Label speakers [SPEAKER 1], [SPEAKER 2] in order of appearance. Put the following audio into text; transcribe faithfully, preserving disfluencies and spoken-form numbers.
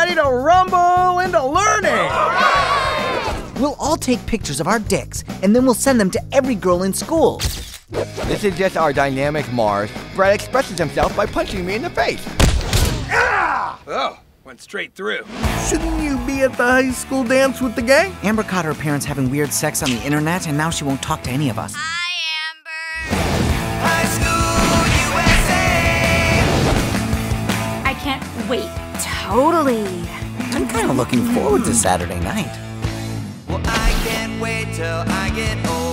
[SPEAKER 1] ready to rumble into learning.
[SPEAKER 2] We'll all take pictures of our dicks, and then we'll send them to every girl in school.
[SPEAKER 3] This is just our dynamic Mars. Brad expresses himself by punching me in the face.
[SPEAKER 4] Ah! Oh, went straight through.
[SPEAKER 1] Shouldn't you be at the high school dance with the gang?
[SPEAKER 2] Amber caught her parents having weird sex on the internet, and now she won't talk to any of us.
[SPEAKER 5] Hi, Amber.
[SPEAKER 6] High school U S A.
[SPEAKER 5] I can't wait. Totally.
[SPEAKER 2] I'm kind of looking forward to Saturday night.
[SPEAKER 6] Well, I can't wait till I get old.